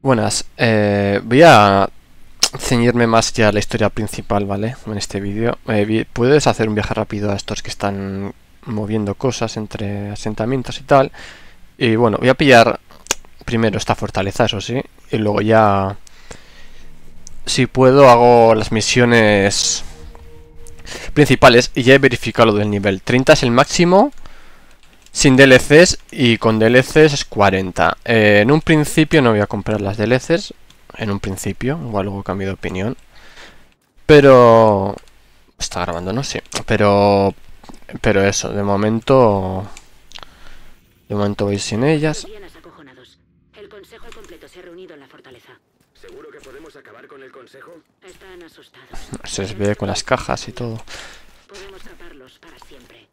Buenas, voy a ceñirme más ya a la historia principal, ¿vale? En este vídeo. Puedes hacer un viaje rápido a estos que están moviendo cosas entre asentamientos y tal. Y bueno, voy a pillar primero esta fortaleza, eso sí. Y luego ya, si puedo, hago las misiones principales. Y ya he verificado lo del nivel. 30 es el máximo. Sin DLCs, y con DLCs es 40. En un principio no voy a comprar las DLCs. En un principio, igual luego cambio de opinión. Pero... Está grabando, ¿no? Sí. Pero eso, de momento... De momento voy sin ellas. El consejo al completo se ha reunido en la fortaleza. ¿Seguro que podemos acabar con el consejo? Están asustados. Se les ve con las cajas y todo. Podemos taparlos para siempre.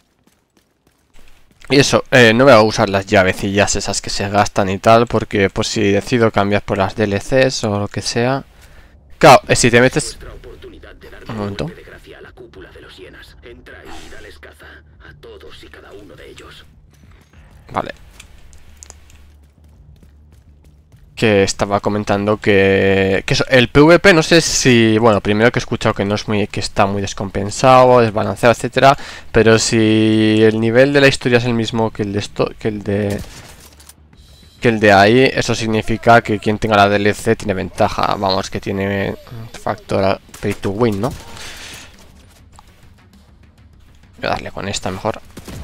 Y eso, no voy a usar las llavecillas esas que se gastan y tal, porque pues si decido cambiar por las DLCs o lo que sea... Claro, si te metes... Un momento. De gracia a la cúpula de los hienas. Entra y dales caza a todos y cada uno de ellos. Vale. Que estaba comentando que eso, el PvP no sé si... Bueno, primero que he escuchado que no es muy... que está muy descompensado, desbalanceado, etcétera. Pero si el nivel de la historia es el mismo que el de esto... que el de ahí, eso significa que quien tenga la DLC tiene ventaja. Vamos, que tiene factor pay to win, ¿no? Voy a darle con esta mejor.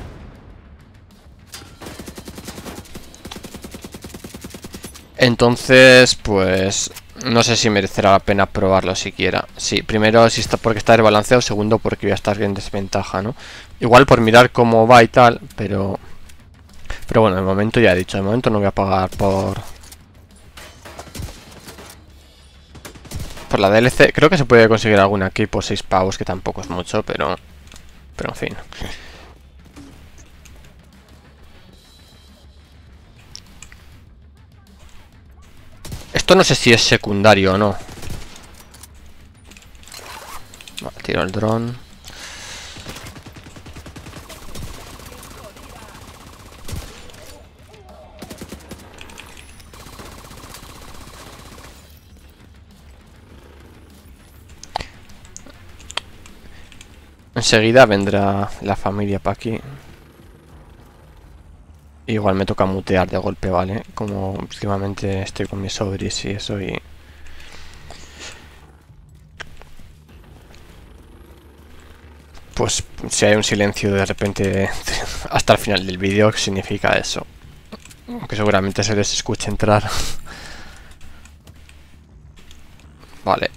Entonces, pues... No sé si merecerá la pena probarlo siquiera. Sí, primero si está porque está desbalanceado, segundo porque voy a estar en desventaja, ¿no? Igual por mirar cómo va y tal, pero... Pero bueno, de momento ya he dicho, de momento no voy a pagar por la DLC. Creo que se puede conseguir alguna aquí por 6 pavos, que tampoco es mucho, pero en fin. Esto no sé si es secundario o no. Vale, tiro el dron. Enseguida vendrá la familia para aquí. Igual me toca mutear de golpe, ¿vale? Como últimamente estoy con mis sobris y eso y... Pues si hay un silencio de repente hasta el final del vídeo, ¿qué significa eso? Que seguramente se les escuche entrar. Vale.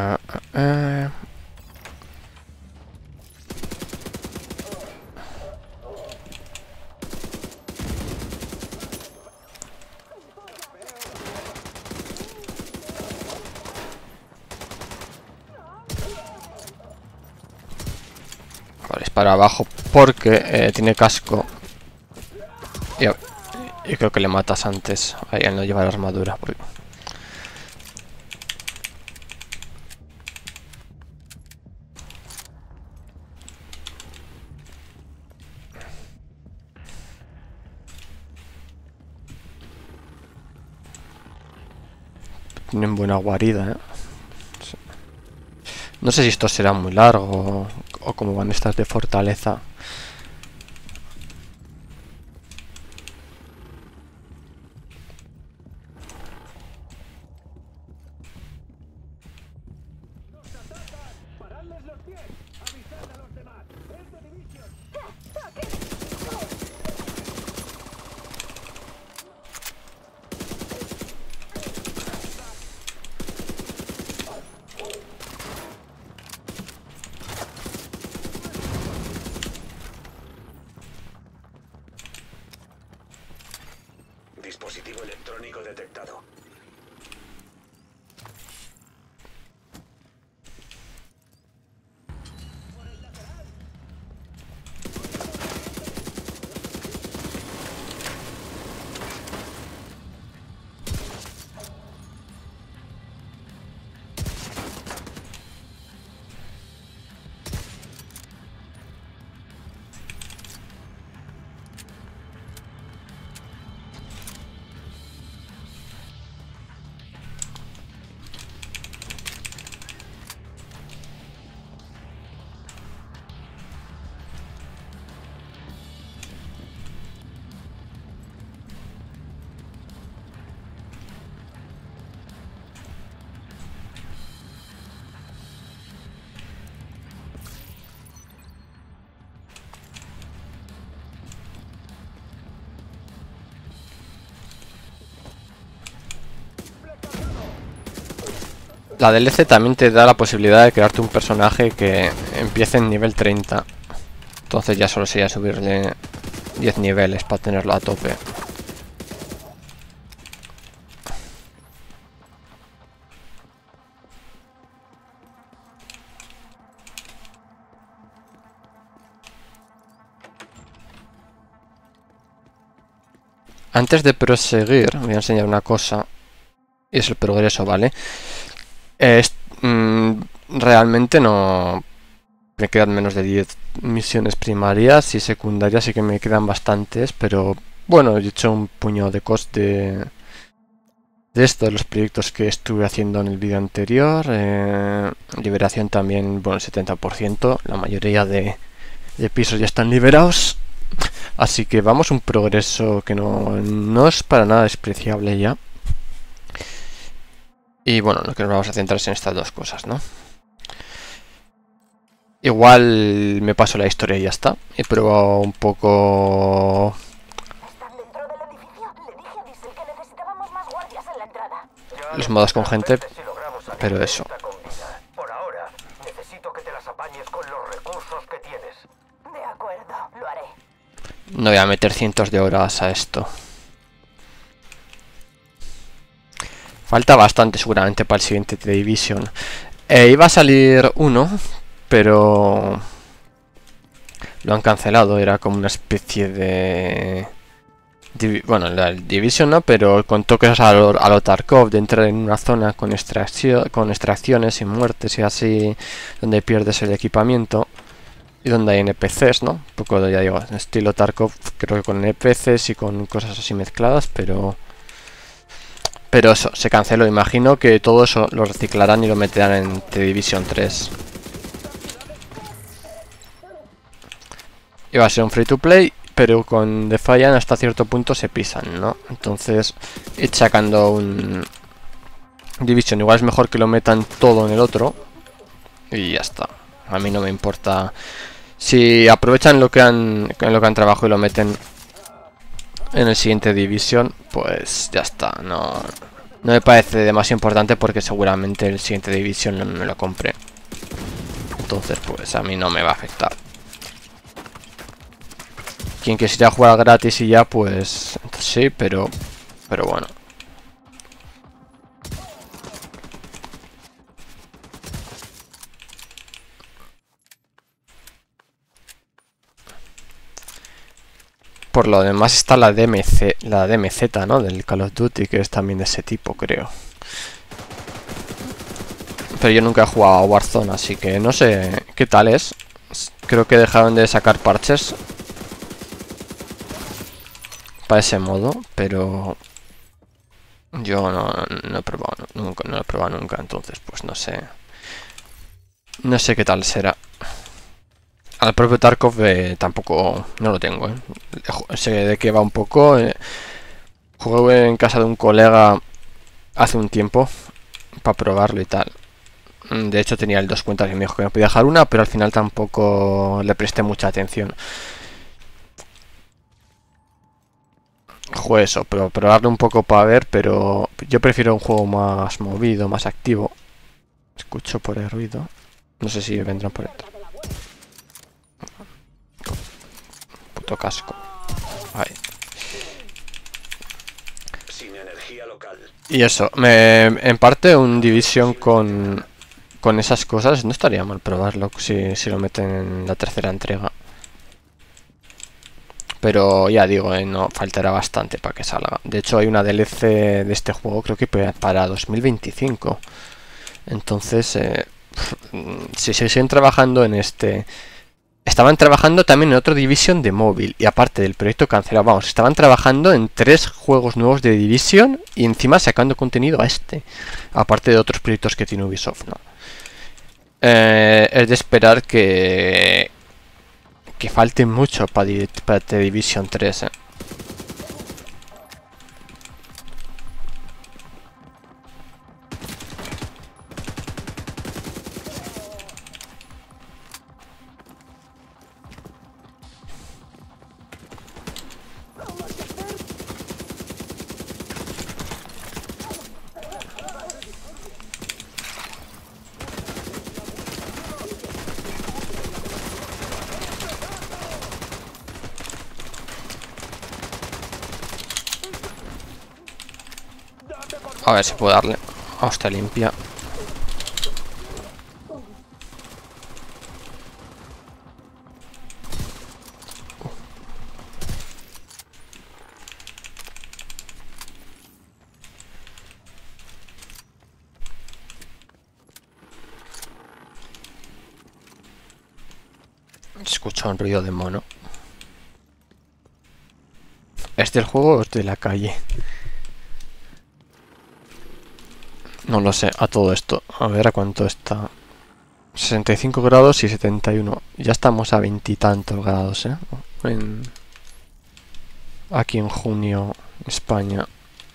Vale, es para abajo porque tiene casco. Y creo que le matas antes. Ahí al no llevar armadura. Uy. Tienen buena guarida, ¿eh? Sí. No sé si esto será muy largo o como van estas de fortaleza. Dispositivo electrónico detectado. La DLC también te da la posibilidad de crearte un personaje que empiece en nivel 30. Entonces ya solo sería subirle 10 niveles para tenerlo a tope. Antes de proseguir, voy a enseñar una cosa. Y es el progreso, ¿vale? Realmente no... Me quedan menos de 10 misiones primarias y secundarias, sí que me quedan bastantes, pero bueno, he hecho un puño de coste de esto, de los proyectos que estuve haciendo en el vídeo anterior. Liberación también, bueno, el 70%, la mayoría de pisos ya están liberados, así que vamos, un progreso que no es para nada despreciable ya. Y bueno, lo que nos vamos a centrar es en estas dos cosas, ¿no? Igual me paso la historia y ya está. He probado un poco... Están dentro del edificio. Le dije a Diesel que necesitábamos más guardias en la entrada. los modos con gente, pero eso. Por ahora, necesito que te las apañes con los recursos que tienes. De acuerdo, lo haré. No voy a meter cientos de horas a esto. Falta bastante seguramente para el siguiente The Division. Iba a salir uno, pero lo han cancelado. Era como una especie de... Bueno, la Division no, pero con toques a lo Tarkov, de entrar en una zona con extracciones y muertes y así, donde pierdes el equipamiento y donde hay NPCs, ¿no? Un poco, ya digo, estilo Tarkov, creo que con NPCs y con cosas así mezcladas, pero eso, se canceló. Imagino que todo eso lo reciclarán y lo meterán en The Division 3. Iba a ser un free to play, pero con Defiant hasta cierto punto se pisan, ¿no? Entonces, ir sacando un Division, igual es mejor que lo metan todo en el otro y ya está. A mí no me importa. Si aprovechan lo que han trabajado y lo meten en el siguiente Division, pues ya está. No me parece demasiado importante porque seguramente el siguiente Division no me lo compré. Entonces, pues a mí no me va a afectar. Quien quisiera jugar gratis y ya, pues sí, pero bueno. Por lo demás está la DMZ, ¿no? Del Call of Duty, que es también de ese tipo, creo. Pero yo nunca he jugado a Warzone, así que no sé qué tal es. Creo que dejaron de sacar parches para ese modo, pero yo no he probado nunca, no lo he probado nunca, entonces pues no sé qué tal será. Al propio Tarkov tampoco no lo tengo, sé de qué va un poco. Jugué en casa de un colega hace un tiempo para probarlo y tal. De hecho tenía el 2 cuentas y me dijo que me podía dejar una, pero al final tampoco le presté mucha atención. Juego eso, pero probarlo un poco para ver, pero yo prefiero un juego más movido, más activo. Escucho por el ruido. No sé si vendrán por dentro. Puto casco. Ahí. Sin energía local. Y eso, en parte un Division con esas cosas no estaría mal probarlo si lo meten en la tercera entrega. Pero ya digo, no faltará bastante para que salga. De hecho hay una DLC de este juego, creo que para 2025. Entonces, si se siguen trabajando en este... Estaban trabajando también en otro Division de móvil. Y aparte del proyecto cancelado, vamos, estaban trabajando en 3 juegos nuevos de Division y encima sacando contenido a este. Aparte de otros proyectos que tiene Ubisoft, ¿no? Es de esperar que falte mucho para The Division 3, A ver si puedo darle. Hostia, limpia. Escucho un ruido de mono. ¿Es del juego o es de la calle? No lo sé, a todo esto. A ver a cuánto está. 65 grados y 71. Ya estamos a 20 y tantos grados, ¿eh? Aquí en junio, España.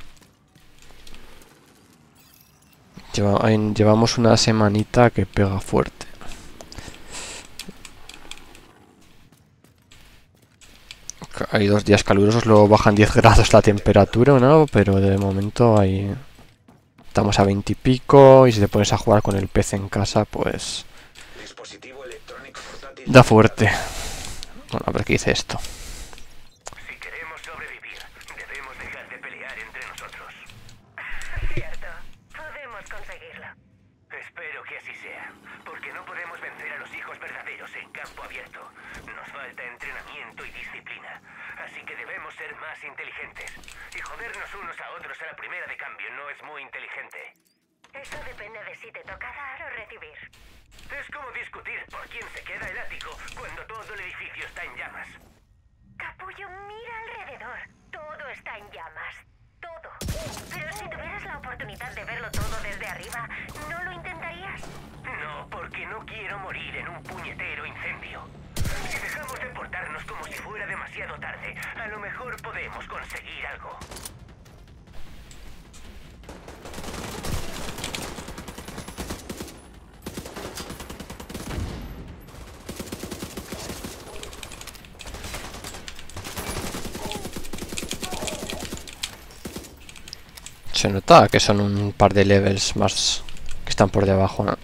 Llevamos una semanita que pega fuerte. Hay 2 días calurosos, luego bajan 10 grados la temperatura, ¿no? Pero de momento hay... Estamos a 20 y pico, y si te pones a jugar con el PC en casa, pues... Dispositivo electrónico portátil. Da fuerte. Bueno, a ver qué dice esto. Si queremos sobrevivir, debemos dejar de pelear entre nosotros. Cierto. Podemos conseguirlo. Espero que así sea, porque no podemos vencer a los hijos verdaderos en campo abierto. Nos falta entrenamiento y disciplina, así que debemos ser más inteligentes. Y jodernos unos a otros a la primera de cambio no es muy inteligente. Eso depende de si te toca dar o recibir. Es como discutir por quién se queda el ático cuando todo el edificio está en llamas. Capullo, mira alrededor. Todo está en llamas. Todo. Pero si tuvieras la oportunidad de verlo todo desde arriba, ¿no lo intentarías? No, porque no quiero morir en un puñetero incendio. Si dejamos de portarnos como si fuera demasiado tarde, a lo mejor podemos conseguir algo. Se nota que son un par de levels más que están por debajo, ¿no?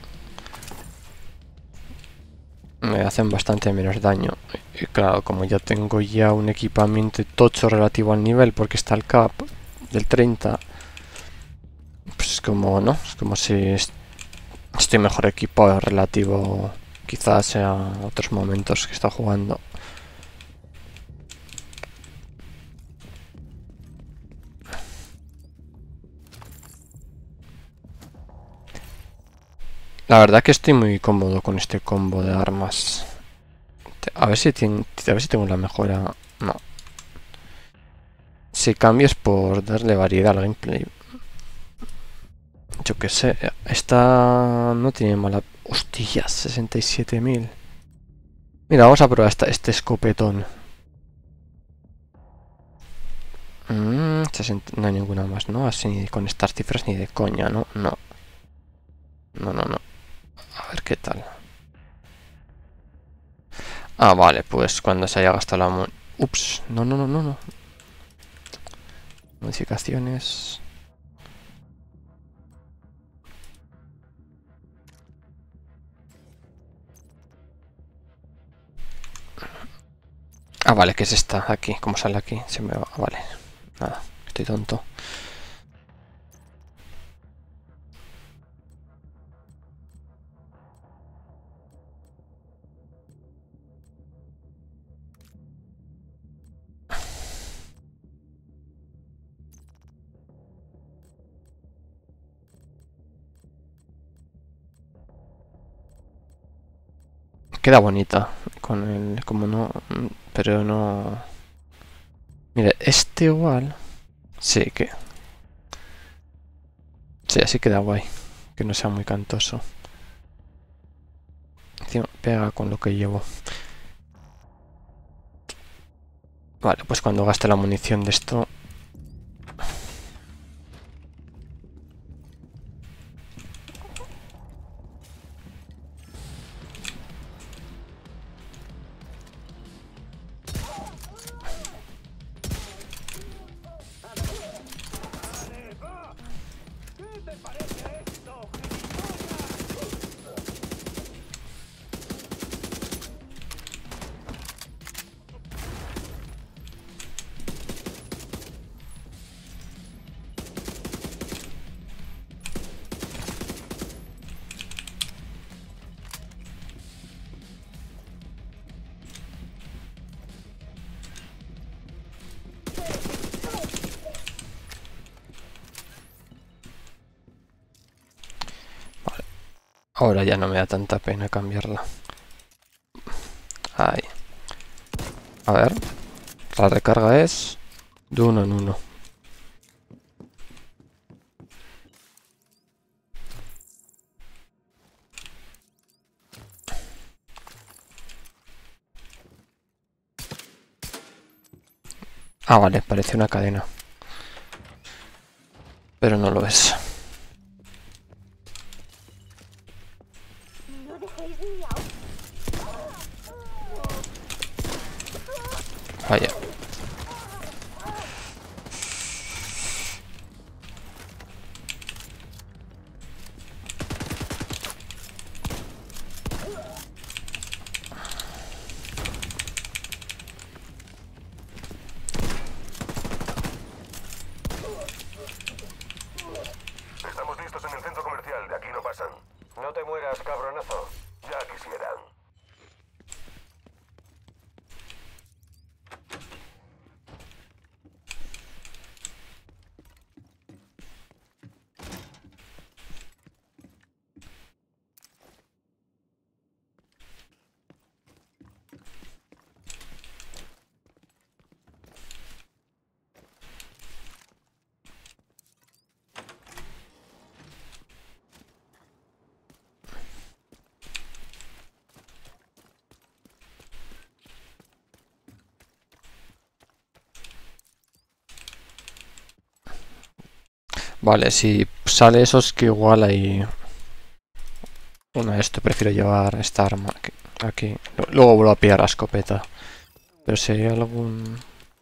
Me hacen bastante menos daño. Y claro, como ya tengo ya un equipamiento tocho relativo al nivel, porque está el cap del 30, pues como, ¿no? Es como si estoy mejor equipado relativo quizás a otros momentos que está jugando. La verdad que estoy muy cómodo con este combo de armas. A ver si tengo la mejora. No. Si cambias por darle variedad al gameplay. Yo que sé. Esta no tiene mala... Hostias, 67.000. Mira, vamos a probar este escopetón. No hay ninguna más, ¿no? Así con estas cifras ni de coña, ¿no? No. No. A ver qué tal. Ah, vale, pues cuando se haya gastado la Ups, no. Modificaciones. Ah, vale, que es esta, aquí. ¿Cómo sale aquí? Se me va. Vale. Nada, estoy tonto. Queda bonita con el... como no... pero no... Mire, este igual... Sí, que... Sí, así queda guay. Que no sea muy cantoso. Encima pega con lo que llevo. Vale, pues cuando gaste la munición de esto... Ahora ya no me da tanta pena cambiarla. Ahí. A ver. La recarga es de uno en uno. Ah, vale, parece una cadena. Pero no lo es. Vaya. Estamos listos en el centro comercial. De aquí no pasan. No te mueras, cabronazo. Ya quisieran. Vale, si sale eso es que igual hay... Bueno, esto prefiero llevar esta arma aquí. Luego vuelvo a pillar la escopeta. Pero si hay algún...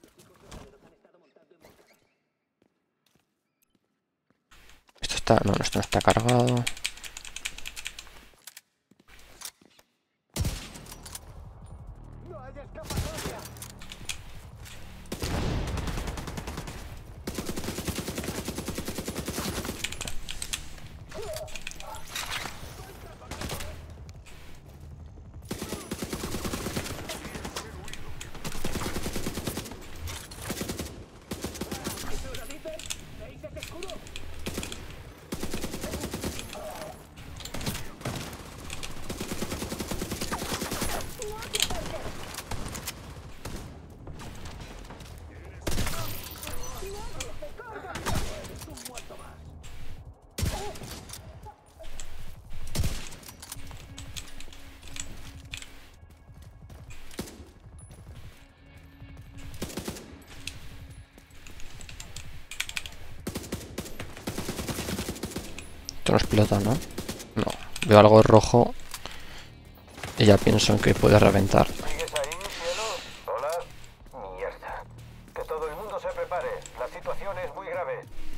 Esto está... No, esto no está cargado. Esto no explota, ¿no? No. Veo algo rojo y ya pienso en que puede reventar. ¿Sigues ahí, cielo? Hola. Mierda. Que todo el mundo se prepare. La situación es muy grave.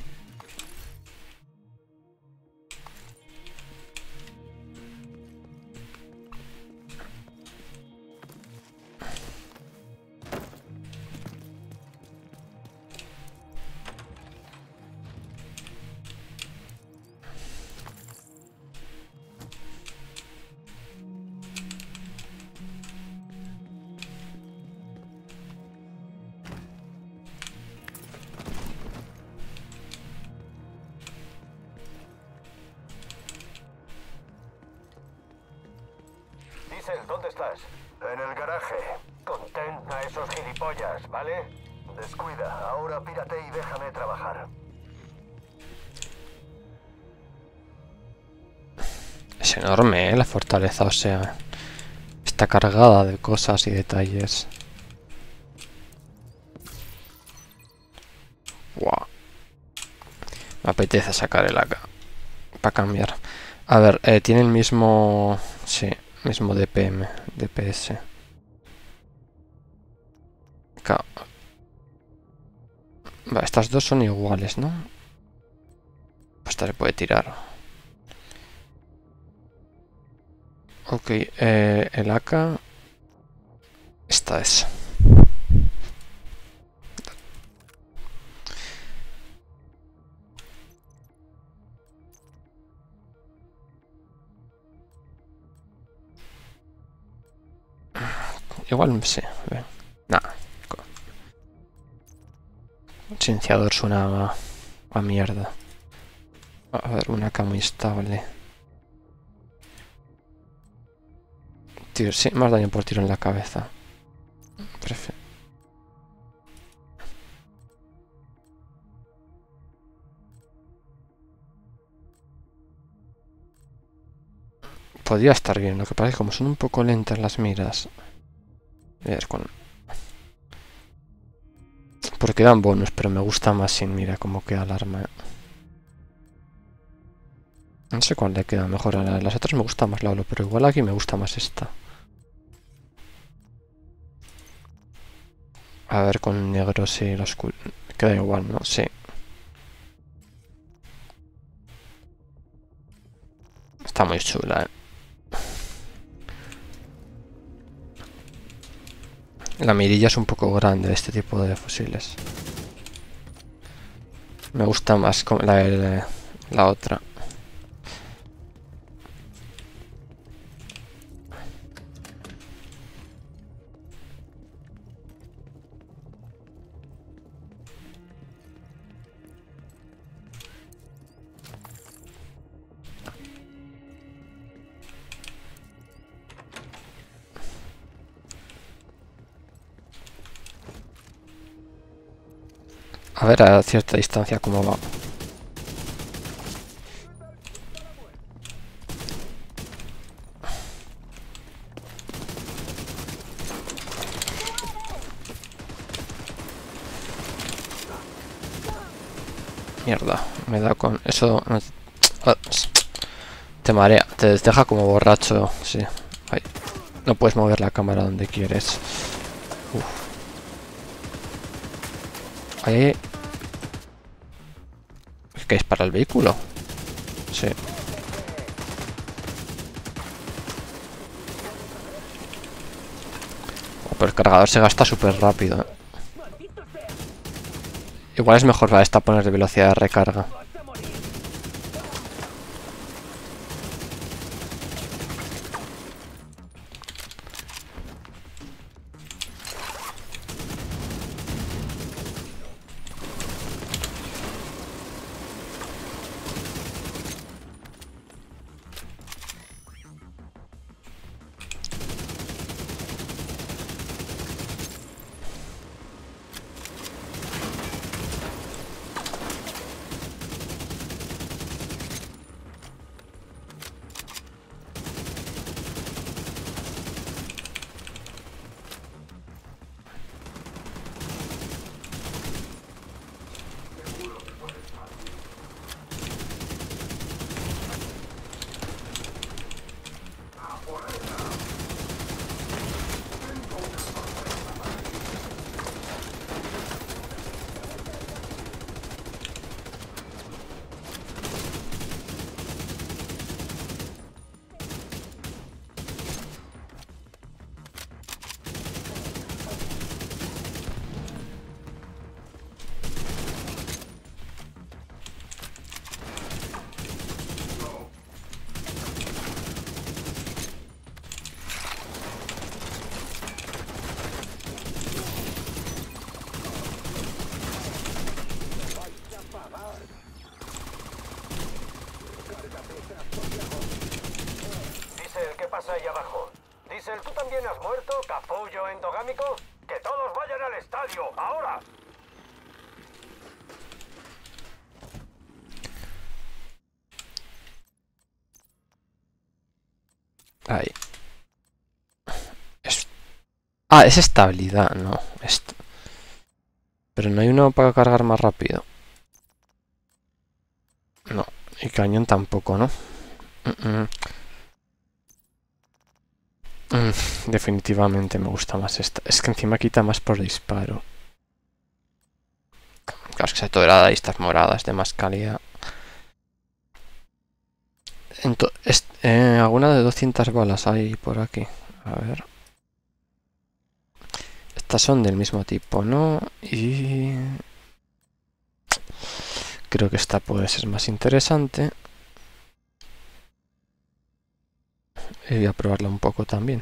Diesel, ¿dónde estás? En el garaje. Contén a esos gilipollas, ¿vale? Descuida, ahora pírate y déjame trabajar. Es enorme, ¿eh? La fortaleza, o sea... Está cargada de cosas y detalles. Wow. Me apetece sacar el AK para cambiar. A ver, tiene el mismo... Sí, mismo DPM, DPS. Va, estas dos son iguales, ¿no? Pues esta se puede tirar. Ok, el AK... Esta es. Igual sí. Nada. El silenciador suena a mierda. A ver, una AK muy estable. Tiro, sí, más daño por tiro en la cabeza. Podría estar bien, lo que pasa es que como son un poco lentas las miras. Porque dan bonus, pero me gusta más sin mira como queda el arma. No sé cuál le queda mejor a las otras, me gusta más la Olo, pero igual aquí me gusta más esta. A ver, con negro sí, lo oscuro. Queda igual, ¿no? Sí. Está muy chula, ¿eh? La mirilla es un poco grande de este tipo de fusiles. Me gusta más la otra. A ver a cierta distancia cómo va. Mierda, me da con... Eso... Te marea, te deja como borracho, sí. Ahí. No puedes mover la cámara donde quieres. Uf. Ahí... ¿Qué es para el vehículo? Sí. Pero el cargador se gasta súper rápido, ¿eh? Igual es mejor para esta poner de velocidad de recarga. Diesel, ¿qué pasa ahí abajo? Diesel, ¿tú también has muerto, capullo endogámico? ¡Que todos vayan al estadio, ahora! Ahí. Es estabilidad, no. Esto. Pero no hay uno para cargar más rápido. No. Y cañón tampoco, ¿no? Definitivamente me gusta más esta. Es que encima quita más por disparo. Claro, es que esa dorada y estas moradas de más calidad. Alguna de 200 balas hay por aquí. A ver. Estas son del mismo tipo, ¿no? Y... creo que esta puede ser más interesante. Y voy a probarla un poco también.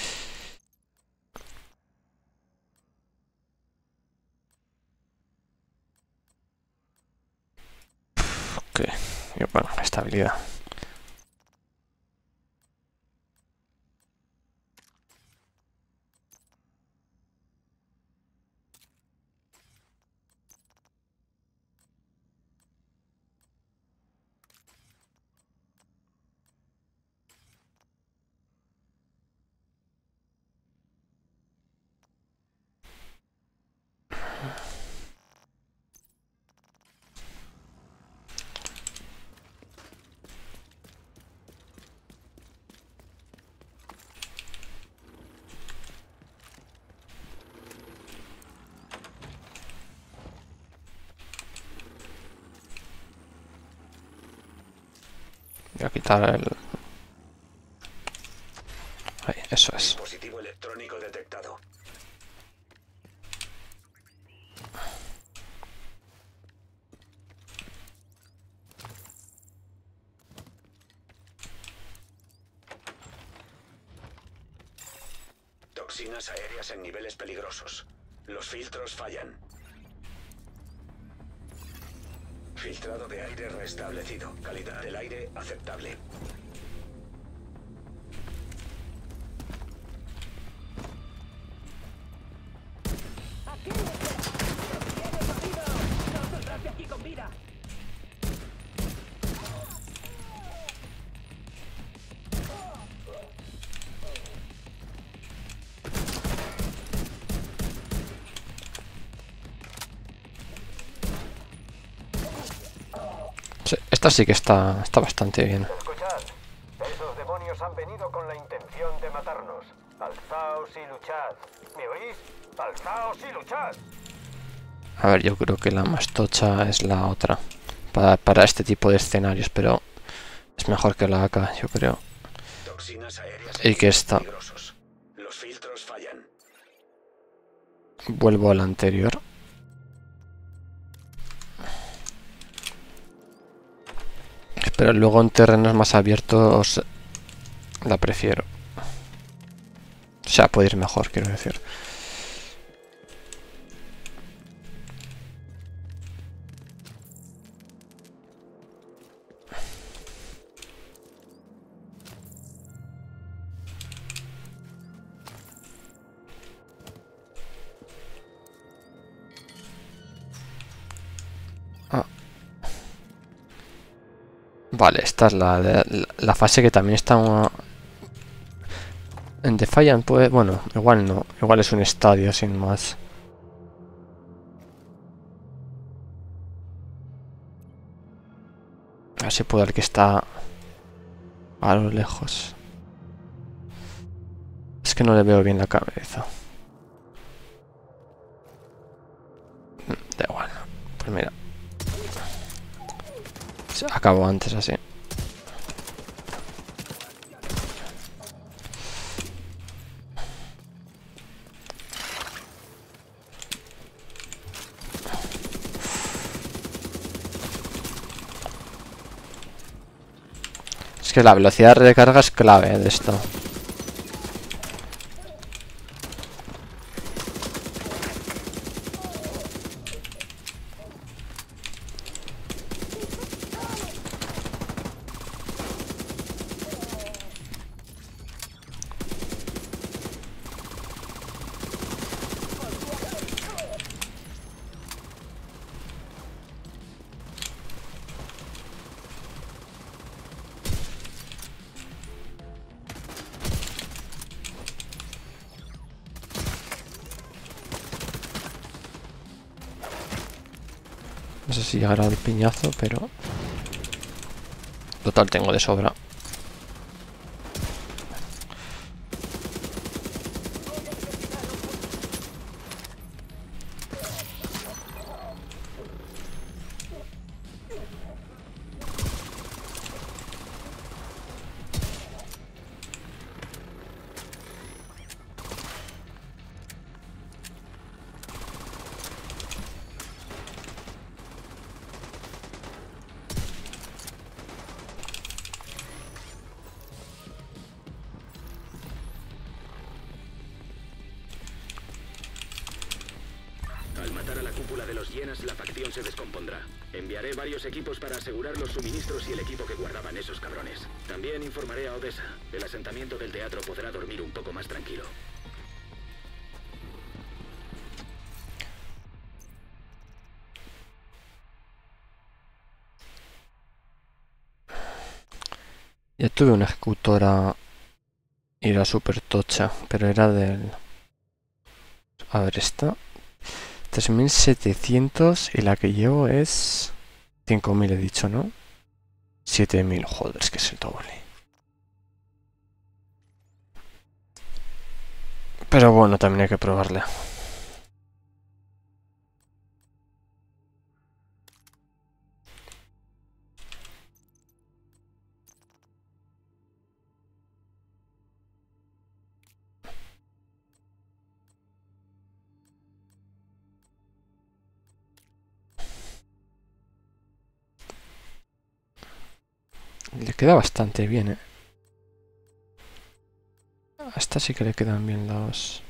Ok, y bueno, estabilidad. Voy a quitar el... Ahí, eso es. Dispositivo electrónico detectado. Toxinas aéreas en niveles peligrosos. Los filtros fallan. Filtrado de aire restablecido. Calidad del aire aceptable. Sí, esta sí que está bastante bien. Escuchad, esos demonios han venido con la intención de matarnos. Alzaos y luchad. ¿Me oís? Alzaos y luchad. A ver, yo creo que la más tocha es la otra. Para este tipo de escenarios, pero es mejor que la AK, yo creo. Toxinas aéreas Y que esta. peligrosos. Los filtros fallan. Vuelvo a la anterior. Pero luego en terrenos más abiertos la prefiero. O sea, puede ir mejor, quiero decir. Vale, esta es la fase que también está en Defiant, pues bueno, igual no, igual es un estadio sin más. A ver si puedo ver que está a lo lejos. Es que no le veo bien la cabeza. Da igual, pues mira. Acabo antes así. Es que la velocidad de recarga es clave de esto. No sé si llegará el piñazo, pero... Total, tengo de sobra. Al matar a la cúpula de los hienas, la facción se descompondrá. Enviaré varios equipos para asegurar los suministros y el equipo que guardaban esos cabrones. También informaré a Odessa. El asentamiento del teatro podrá dormir un poco más tranquilo. Ya tuve una ejecutora y era súper tocha, pero era del... A ver, esta... 3700 y la que llevo es... 5000 he dicho, ¿no? 7000, joder, es que es el doble. Pero bueno, también hay que probarle. Le queda bastante bien, ¿eh? A esta sí que le quedan bien los...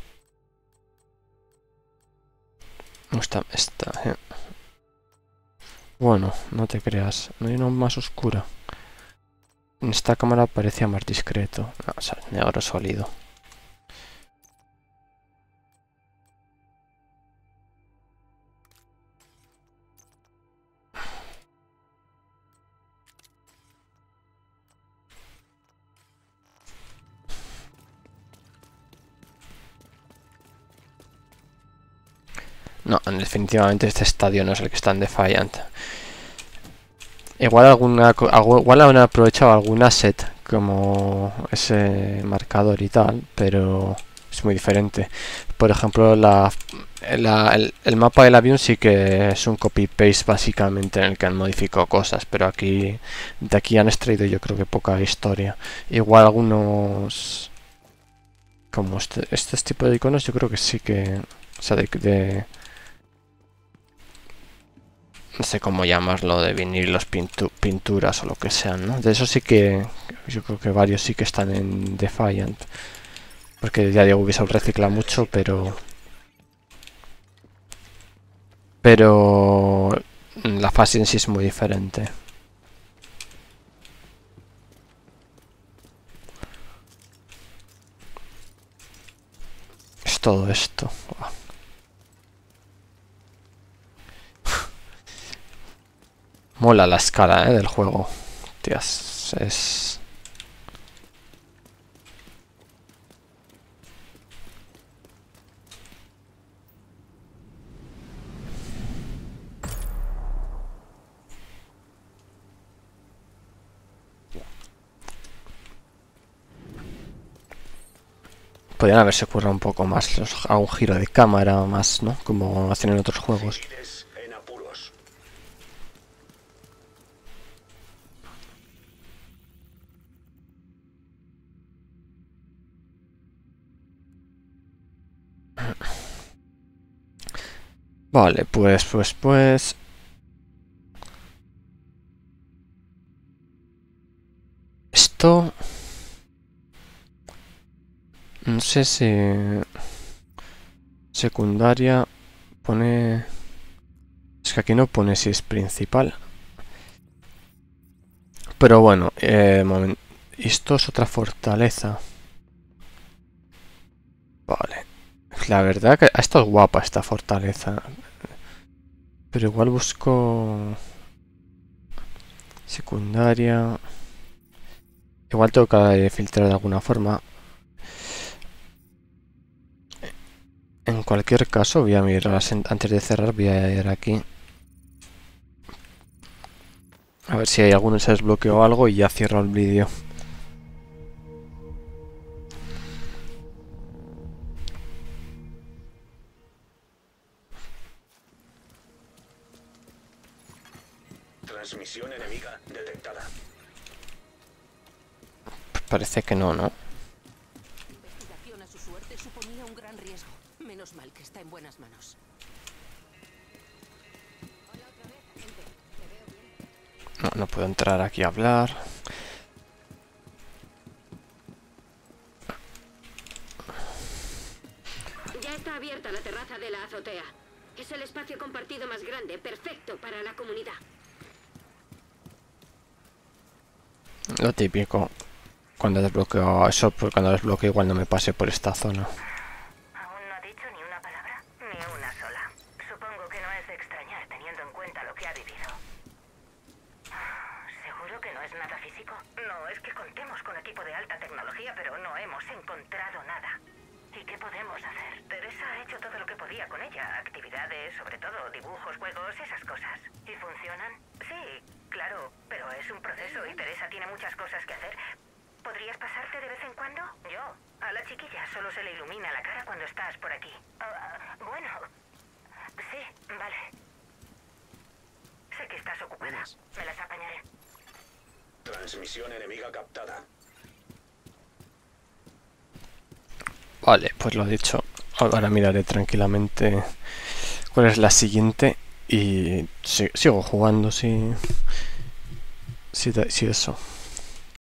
Esta, Bueno, no te creas. No hay una más oscura. En esta cámara parecía más discreto. No, o sea, negro sólido. No, definitivamente este estadio no es el que está en Defiant. Igual igual han aprovechado algún asset como ese marcador y tal, pero es muy diferente. Por ejemplo, el mapa del avión sí que es un copy-paste básicamente en el que han modificado cosas, pero aquí de aquí han extraído yo creo que poca historia. Igual algunos como este tipo de iconos yo creo que sí que, o sea, no sé cómo llamarlo, de vinil, los pinturas o lo que sean, ¿no? De eso sí que yo creo que varios sí que están en Defiant, porque ya digo, Ubisoft recicla mucho, pero la fase en sí es muy diferente. Es todo esto. Mola la escala, del juego. Tías, es... Podrían haberse currado un poco más a un giro de cámara más, ¿no? Como hacen en otros juegos. Vale, pues... Esto... No sé si... Secundaria... Pone... Es que aquí no pone si es principal. Pero bueno, esto es otra fortaleza. Vale. La verdad que ha estado guapa esta fortaleza. Pero igual busco... Secundaria... Igual tengo que filtrar de alguna forma. En cualquier caso voy a mirar, antes de cerrar voy a ir aquí. A ver si hay alguno que se desbloqueó algo y ya cierro el vídeo. Transmisión enemiga detectada. Parece que no, ¿no? Investigación a su suerte suponía un gran riesgo. Menos mal que está en buenas manos. Hola otra vez, gente. ¿Te veo bien? No puedo entrar aquí a hablar. Ya está abierta la terraza de la azotea. Es el espacio compartido más grande, perfecto para la comunidad. Lo típico. Cuando desbloqueo eso, pues cuando desbloqueo igual no me pase por esta zona. Aún no ha dicho ni una palabra, ni una sola. Supongo que no es de extrañar teniendo en cuenta lo que ha vivido. ¿Seguro que no es nada físico? No es que contemos con equipo de alta tecnología, pero no hemos encontrado nada. ¿Y qué podemos hacer? Teresa ha hecho todo lo que podía con ella. Actividades, sobre todo dibujos, juegos, esas cosas. ¿Y funcionan? Sí, claro, pero es un proceso y Teresa tiene muchas cosas que hacer. ¿Podrías pasarte de vez en cuando? Yo. A la chiquilla solo se le ilumina la cara cuando estás por aquí. Bueno. Sí, vale. Sé que estás ocupada. Me las apañaré. Transmisión enemiga captada. Vale, pues lo dicho. Ahora miraré tranquilamente cuál es la siguiente y sigo jugando si eso.